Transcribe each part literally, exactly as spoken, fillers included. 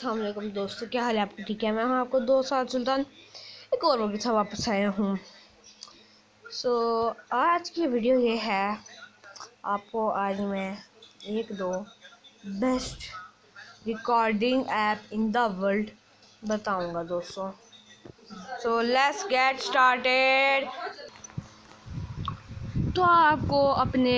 अस्सलाम वालेकुम दोस्तों, क्या हाल है आपको? ठीक है, मैं हूं आपको दो साल सुल्तान एक और के साथ वापस आया हूं। सो so, आज की वीडियो ये है, आपको आज मैं एक दो best recording app in the world बताऊंगा दोस्तों। So let's get started. तो आपको अपने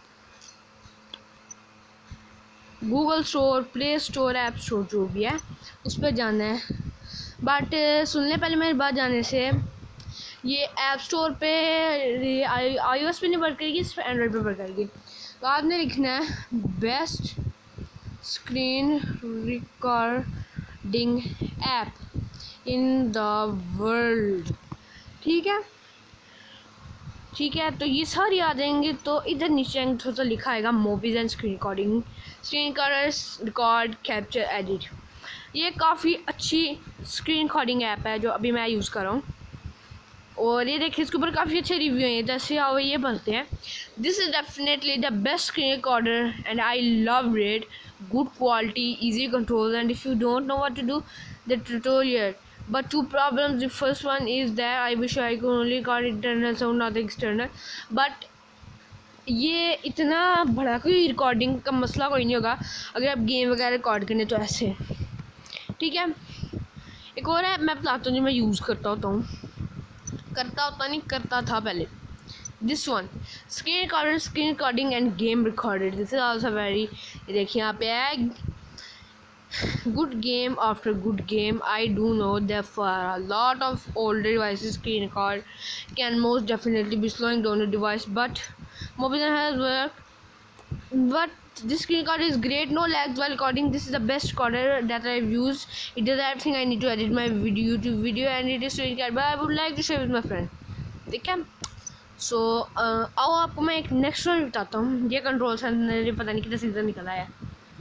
Google store, play store, app store जो भी है उस पर जाना है। बट सुनने पहले मेरी बात जाने से, ये ऐप स्टोर पे आई आई ओ एस पे नहीं वर्क करेगी, सिर्फ एंड्रॉयड पे वर्क करेगी। तो आपने लिखना है best screen recording app in the world. ठीक है ठीक है तो ये सारी आ जाएंगे। तो इधर नीचे थोड़ा सा लिखा आएगा Mobizen and screen recording, screen recorders, record, capture, edit. ये काफ़ी अच्छी स्क्रीन रिकॉर्डिंग ऐप है जो अभी मैं यूज़ कर रहा हूँ। और ये देखिए, इसके ऊपर काफ़ी अच्छे रिव्यू हैं। जैसे आओ ये बनते हैं, this is definitely the best screen recorder and I love it, good quality, easy control, and if you don't know what to do the tutorial but two problems. The first one is that I wish I could only record internal sound, not external. but ये इतना बड़ा कोई recording का मसला कोई नहीं होगा अगर आप गेम वगैरह रिकॉर्ड करने तो ऐसे। ठीक है, एक और है मैं बताता हूँ जो मैं यूज़ करता होता हूँ करता होता नहीं करता था पहले। This one screen recorder, screen recording and game recorded. This is also very, देखिए यहाँ पे है good game after good game. I do know that for a lot of older devices, screen record can most definitely be slowing down the device, but Mobizen has worked. But this screen recorder is great, no lags while recording. This is the best recorder that I've used. It does everything I need to edit my video, YouTube video, and it is screen record, but I would like to share with my friend. ठीक है, सो आओ आपको मैं एक next one बताता हूँ। ये control centre पता नहीं कितना सीजन निकला है।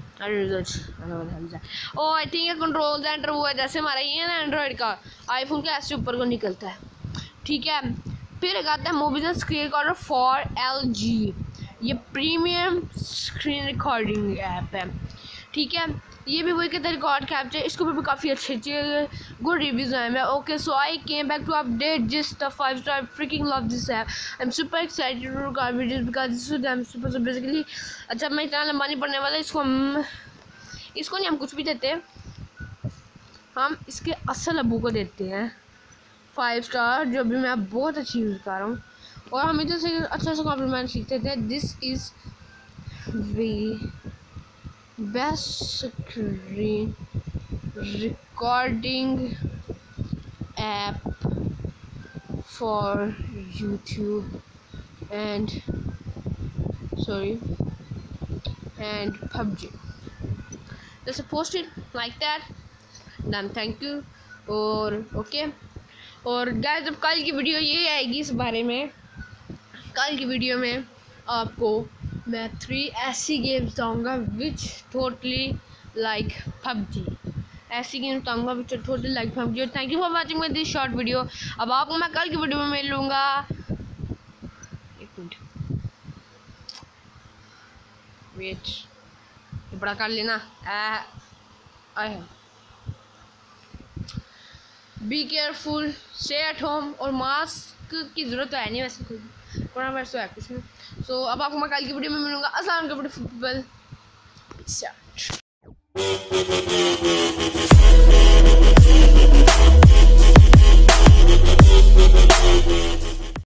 ओ आई थिंक ये कंट्रोल सेंटर वो है जैसे हमारा ये है ना एंड्रॉयड का, आईफोन का ऐसे ऊपर को निकलता है। ठीक है, फिर एक आता है Mobizen screen recorder for L G. ये प्रीमियम स्क्रीन रिकॉर्डिंग ऐप है। ठीक है, ये भी वही कहते हैं रिकॉर्ड कैप्चर। इसके ऊपर भी काफ़ी अच्छे अच्छे गुड रिव्यूज आए हैं। Okay, so I came back to update this the five star, freaking love this app, I am super excited to record videos because this is I am super so basically. अच्छा, मैं इतना लंबा नहीं पड़ने वाला। इसको हम इसको नहीं हम कुछ भी देते, हम इसके असल अबू को देते हैं फाइव स्टार, जो भी मैं बहुत अच्छी यूज़ कर रहा हूँ। और हम इधर से अच्छा सा कॉम्प्लीमेंट सीखते थे। This is we best screen recording app for YouTube and sorry and P U B G. Just post it like that, then thank you। और ओके okay. और गाइस, जब कल की वीडियो ये आएगी इस बारे में, कल की वीडियो में आपको मैं थ्री ऐसी गेम्स बताऊँगा विच टोटली लाइक पबजी। ऐसी गेम्स बताऊँगा विच टोटली लाइक पबजी। और thank you for watching my this short video. अब आपको मैं कल की वीडियो में मिल लूँगा। एक मिनट वेट, ये बड़ा कर लेना। I be careful, stay at home, और मास्क की ज़रूरत तो है नहीं वैसे, कोई कोरोना वायरस तो है कुछ नहीं। सो so, अब आपको मैं कल की वीडियो में मिलूँगा। अस्सलाम वालेकुम पीपल।